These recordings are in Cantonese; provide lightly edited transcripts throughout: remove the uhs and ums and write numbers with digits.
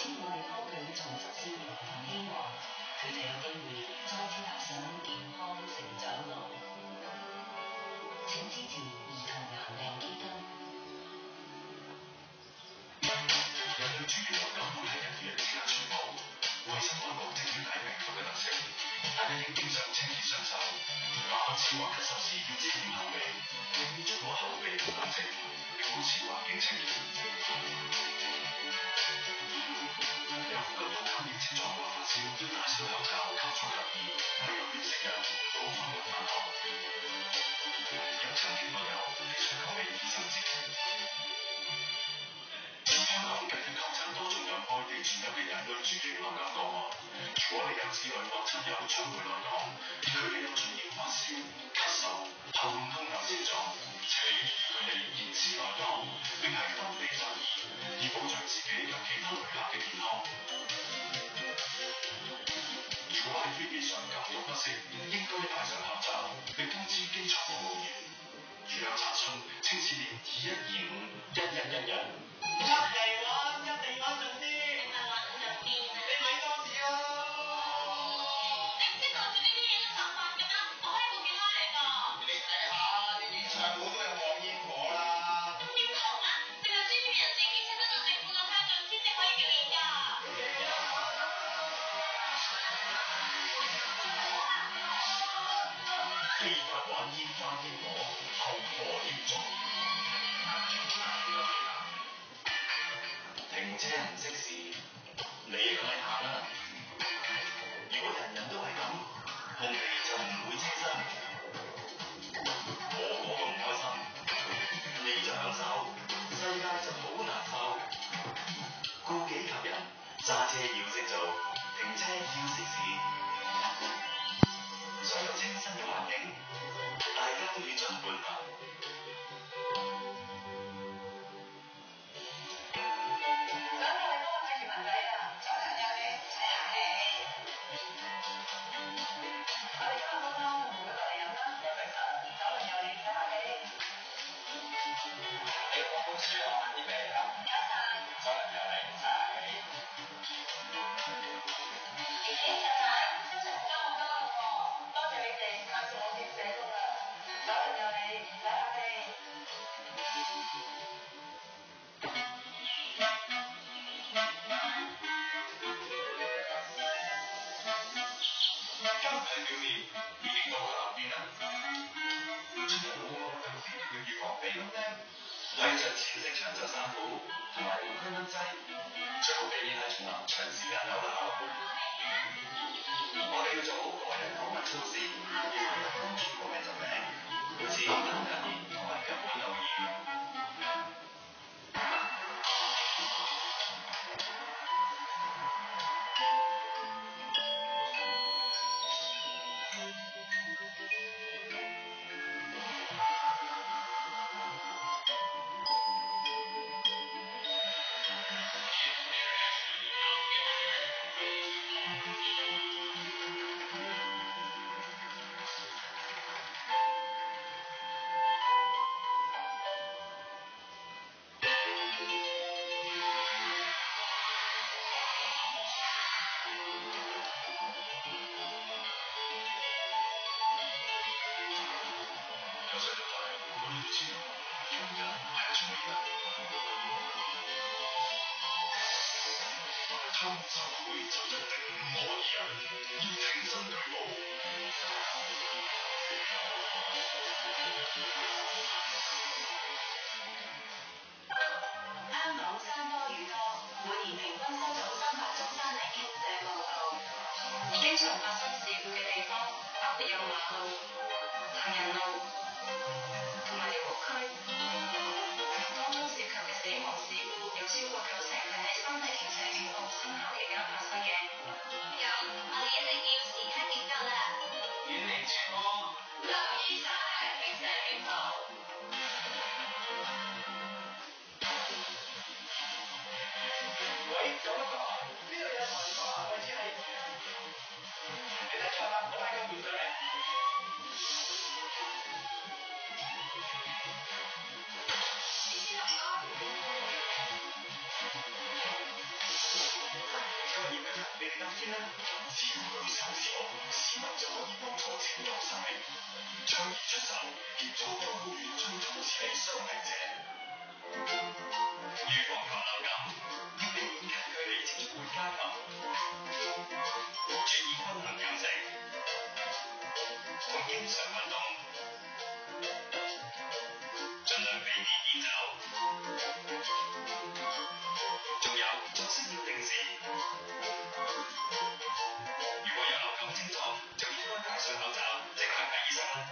只要我哋幫佢重拾笑容同希望，佢就有機會再次踏上健康成長路。請支持兒童癌病基金。 人類主要流感會喺人與人之間傳播，衛生當局正了解病毒嘅特性，大家應經常清潔雙手，發燒或咳嗽時要遮掩口鼻，並要做好口鼻部工程，並保持環境清潔。有呼吸道感染症狀或發燒，要戴上口罩，靠住吸耳，喺入面食藥，唔好翻學返學。有曾經朋友必須求俾醫生指示。香港近日確診多宗由外地傳入嘅人類豬型流感個案。如果你有子女或親友將會來港，佢哋有出現發燒、咳嗽、喉嚨痛等症狀，請你建議佢哋延遲來港，並喺當地就醫，以保障自己及其他旅客嘅健康。如果喺飛機上感到不適，應該戴上口罩，並通知機艙服務員。如有查詢，請致電21251111。 出嚟玩，一定玩盡啲。你咪玩盡啲啊！你咪多事咯。你唔識講住呢啲嘢都犯法㗎啦！我係部電話嚟㗎。你睇下，啲演唱會都有放煙火啦。要同啊！淨係專業人士兼且得到政府嘅批准先至可以表演㗎。 非法玩煙花煙火，後果嚴重。停車唔識時，你一個禮下啦。如果人人都係咁，空氣就唔會清新，個個都唔開心，你就享受，世界就好難受。顧己及人，揸車要識做，停車要識時。想有清新嘅環境，大家都要盡本分。為着淺色長袖衫褲同埋無驅蚊劑，最好避免喺叢林長時間逗留。我哋要做好個人防蚊措施，以免有風傳播嘅疾病，好似登革熱同埋根本腦炎。偷走會就一定唔可以啊！要挺身舉報。 香港山多雨多，每年平均收到300宗山泥傾瀉報告。經常發生事故嘅地方，包括有馬路、行人路同埋啲屋區。當中涉及嘅死亡事故有超過90%係喺山泥傾瀉警告生效期間發生嘅。咁我哋一定要時刻警覺啦！ 遠離傳播， 留意山泥傾瀉警告。 喂，九一個，呢度有台個啊，位置係。你睇錯啦，我買緊玩具咧。 天呢？只要舉手之勞，市民就可以幫助拯救生命，仗義出手，協助救護員盡早治理傷病者。預防禽流感，要避免近距離接觸活家禽，注意均衡飲食，同經常運動，盡量避免煙酒，仲有作息要定時。如果有流感症狀，就應該戴上口罩，即刻睇醫生。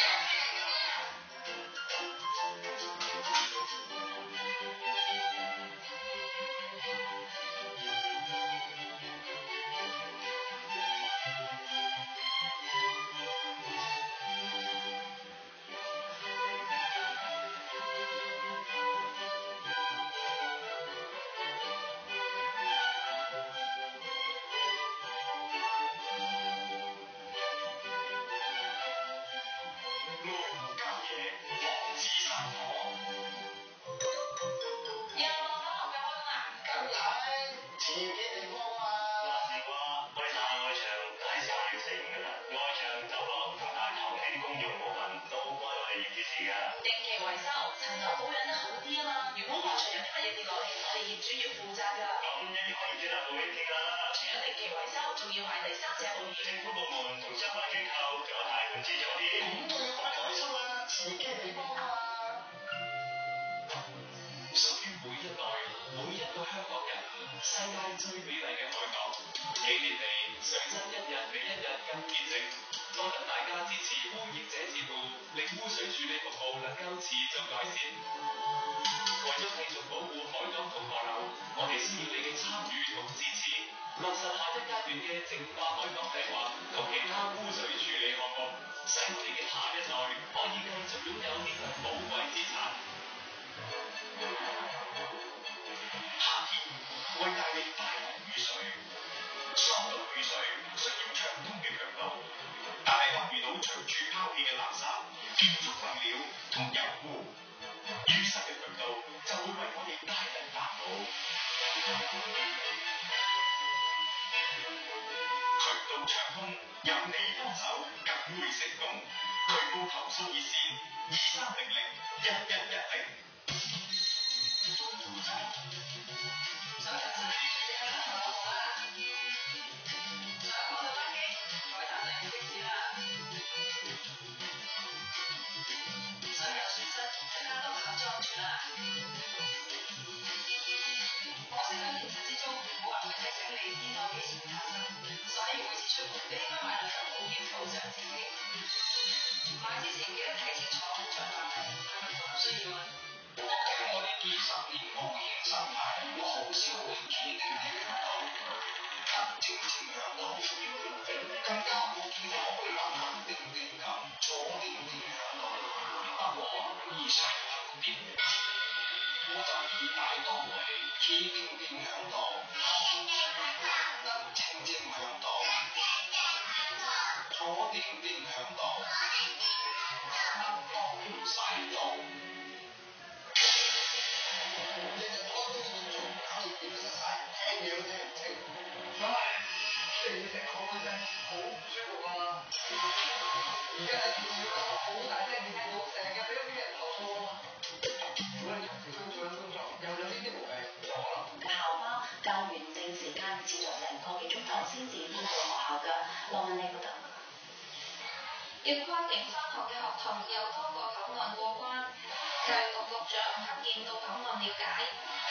要跨境返學嘅學童由多個口岸過關，教育局局長黑鍵到口岸了解。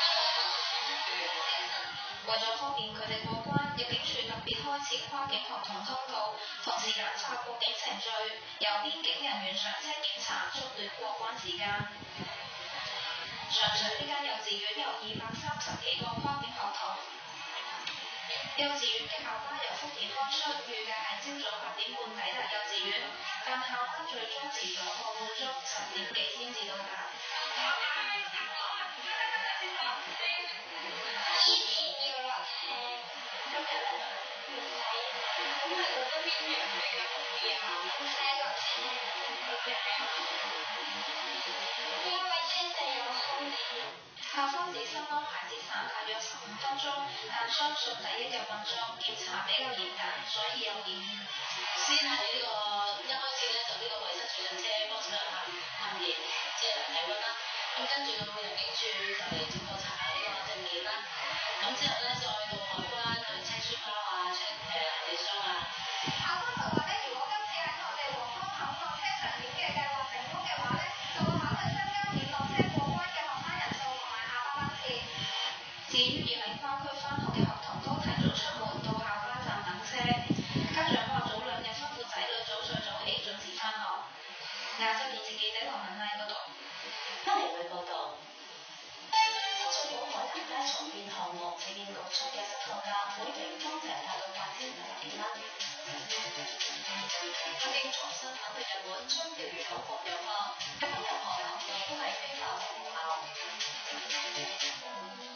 為咗方便佢哋過關，入境處特別開設跨境學童通道，同時簡化過境程序，由邊境人員上車檢查，縮短過關時間。上水呢間幼稚園有230幾個跨境學童。幼稚園嘅校巴由福田開出，預計係朝早8點半抵達幼稚園，但校巴最終遲咗個半鐘，10點幾先至到達。 校方指新安排節省大約15分鐘，但相信第一日運作檢查比較嚴謹，所以有意見。 先係呢個一開始咧就呢個衞生署嘅車幫手驗即係體溫啦，咁跟住到入境處就嚟接過查呢個證件啦，咁之後咧再到海關去 check 書包啊 check 行李箱啊。 校方就話咧，如果今次喺內地皇崗口岸車上檢嘅計劃成功嘅話咧，就會考慮增加免落車過關嘅學生人數同埋下班班次。 至於已喺花區返學嘅學童都提早出門到校巴站等車，家長話早2日吩咐仔女早睡早起準時返學。亞洲電視記者羅文麗報導。 翻嚟會報導。新水埗海南街重建項目市建局出嘅適貨價，每平方呎達到8,800幾蚊。北京重新反對日本將釣魚島國有化，日本任何行動都係非法同無效。